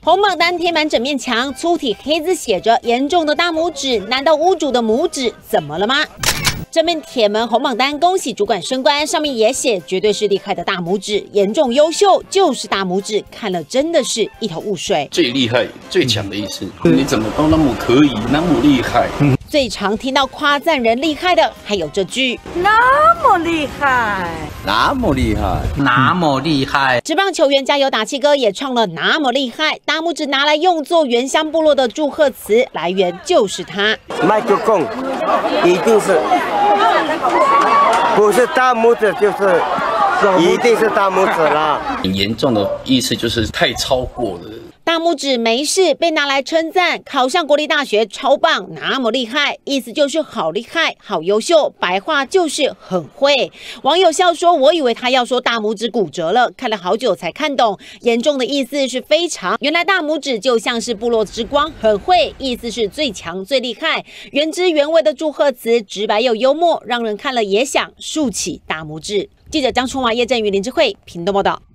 红榜单贴满整面墙，粗体黑字写着“严重的大拇指”，难道屋主的拇指怎么了吗？这面铁门红榜单，恭喜主管升官，上面也写绝对是厉害的大拇指，严重优秀就是大拇指，看了真的是一头雾水。 最厉害、最强的意思，你怎么都那么可以，那么厉害？ 最常听到夸赞人厉害的，还有这句那么厉害， 那么厉害， 那么厉害。 职棒球员加油打气歌也唱了那么厉害，大拇指拿来用作原乡部落的祝贺词，来源就是他。 麦克风一定是，不是大拇指就是一定是大拇指啦。 很严重的意思就是太超过了。 大拇指没事，被拿来称赞，考上国立大学超棒，那么厉害，意思就是好厉害、好优秀，白话就是很会。网友笑说：“我以为他要说大拇指骨折了，看了好久才看懂，严重的意思是非常。原来大拇指就像是部落之光，很会，意思是最强、最厉害。原汁原味的祝贺词，直白又幽默，让人看了也想竖起大拇指。”记者张春华、叶振宇、林智慧屏东报道。